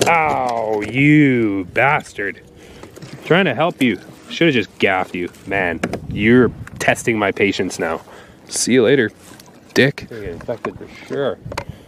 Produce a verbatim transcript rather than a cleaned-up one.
Ow, you bastard. Trying to help you. Should have just gaffed you. Man, you're testing my patience now. See you later, dick. You're gonna get infected for sure.